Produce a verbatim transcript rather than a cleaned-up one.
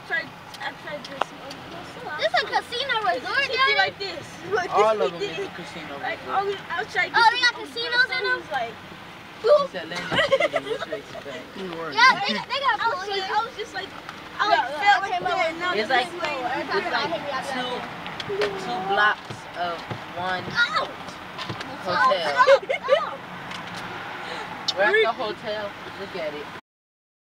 outside, outside this. This is a casino resort, Daddy? Like this. Like, All this of them is a casino Like, resort. all outside. Oh, they got casinos in them? Like, It's Atlantic City, what you expect? yeah, they, they got I was like, I was just like, I like Look, felt look, like look, that. Now It's this like, is like, it's like two, two blocks of one hotel. Oh, oh. We're at the hotel. Look at it.